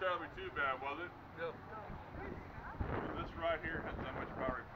terribly too bad, was it? No. This right here had so much power.